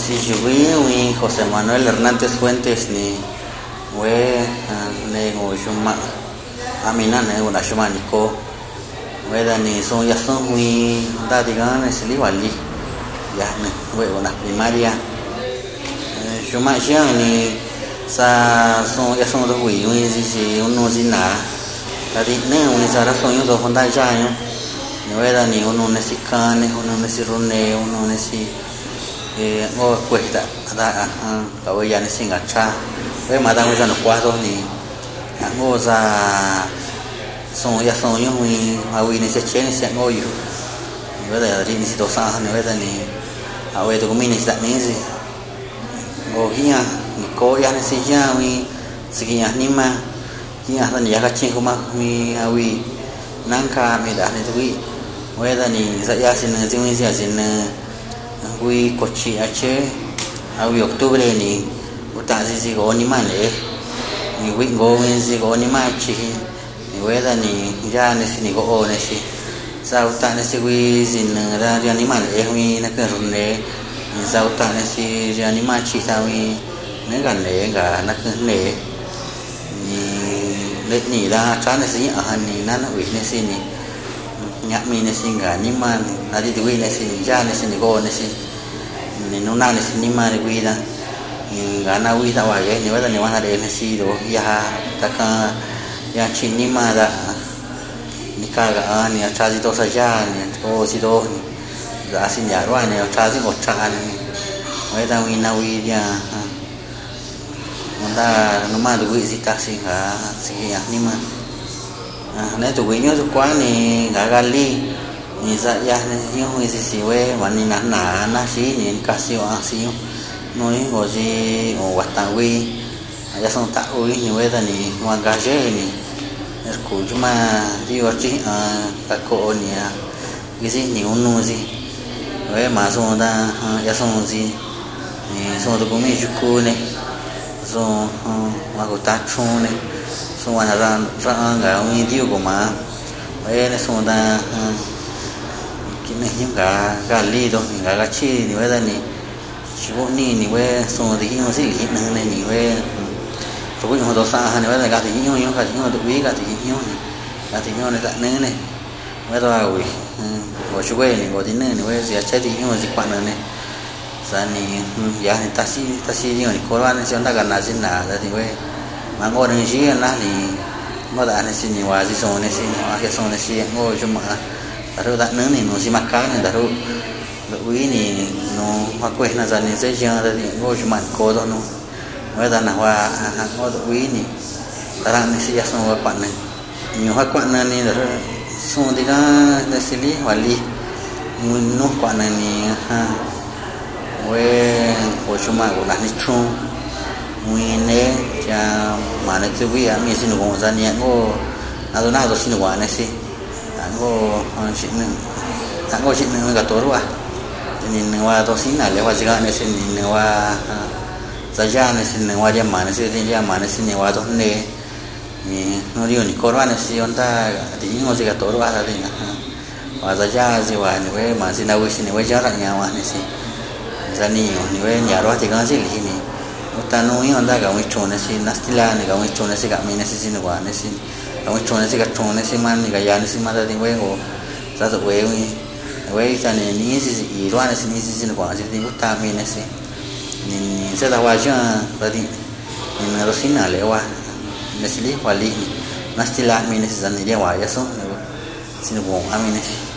si yuwi José Manuel Hernández Fuentes ni we ne ngo shuma amina ne una shuma ni ko we da ni son ya son wi da diga ne sili wali ya ne we una primaria shuma xiang ni sa son ya son do wi wi si uno zina da di ne uni sa ra son yo do honda ja yo ni we da ni uno ne si kane uno ne si rune uno ne si ngô quỷ đã đã cậu ấy nhận sinh ngặt cha với mà đang bây giờ nó qua thôi thì ngô ra xong ya xong những người Huawei này sẽ chế này sẽ ngôอยู่bây giờ đi thì tổ sao hơn bây giờ thì Huawei tụi mình sẽ làm gì ngô kia cô ya này sẽ ra vì sự kiện này mà kia là nhà các chị cũng mà vì Huawei năng ca mình đã này tụi bây giờ thì sẽ ra xin chúng mình sẽ xin wi kochi ache awi octubre ni uta si go ni mane ni wi go ni si go ni ma chi ni weda ni ja ni si ni go o ni si sa uta ni si wi sin ra ri ni mane wi na ka run ne ni sa uta ni si ri ni ma chi sa wi ne ga ne ga na ka ne ni le ni la cha ni si a han ni na na wi ni si ni nhạc mi này sinh cả nhưng mà là đi từ này sinh ra này sinh go này sinh nên nó nào này sinh nhưng mà đi quy ra gà nào quy tao vậy nếu bây nếu mà để này sinh đồ ya ta cả ya chín nhưng mà đã đi cả gà này cha gì đó sai ra này ô gì đó gà sinh nhà rồi này cha gì một cha này bây giờ quy nào quy ya người ta nó mà được quy gì ta sinh cả sinh nhạc nhưng mà này tụi quý nhớ quá này gà gali này dạ ya này những người gì về mà này nã xí này cá siêu xí nói ngồi gì ngồi quạt tàu quy ya xong tạo quy như vậy là này ngoài gà dê này cụ chúng mà đi vào chỉ các cô này cái gì nhiều nuôi gì vậy mà xong ta ya xong gì xong tụi mình chụp cô này xong mà cô ta chung này xong rồi ra gà nguyên tiêu của mà vậy là xong ta cái này những gà ly thôi gà chi thì bây giờ này chỉ có ni thì bây xong thì những gì hiện năng này thì bây tôi cũng không có xa hay bây giờ gà thì những gà thì những tụi quý gà thì những này dạng nữa này bây giờ rồi của chú quê này của tí nữa thì bây giờ chơi thì những gì quan này giờ này giá thì taxi những người cố gắng cho ta gần là xin là thì bây mà ngồi đây chỉ là thì mà đã này xin nhiều quá gì xong này xin hóa cái xong này xin ngồi cho mà đã đâu đã nướng thì nó xin mặc cá này đã đâu quý thì nó hoa quế là dần này dễ chơi thì ngồi cho mặt cố thôi nó bây giờ là hoa ngồi quý thì ta đang này xin xong hoa quặn này nhiều hoa quặn này là xong thì nó xử lý hóa lý nguyên nó quặn này với của cho mặt của đã đi chung nguyên nè cha mà nó cứ bây giờ mình xin được một gia đình ngô nào rồi xin được quả này xin ngô chuyện nữa cả tối rồi nên qua tôi xin là lấy qua gì cả này xin nên qua gia này xin nên qua gia mà nó xin gia mà nó xin nên qua tôi nè nó đi những con này xin ông ta thì những ngô gì cả tối rồi là gì và gia gì vậy này mà xin đâu xin này gia lại nhà mà này xin gia đình này nhà đó thì có gì thì này tanu ini anda kami cuma nasi nastila ni kami cuma nasi kami nasi sini gua nasi kami cuma nasi kacung nasi man ni kaya nasi mana tadi wengo satu wengi wengi sana ni sisi iluan nasi ni sini gua nasi tadi utami nasi ni saya tahu aja tadi ni harus sini lewa nasi li wali nastila mi nasi sana dia wajah so sini gua kami nasi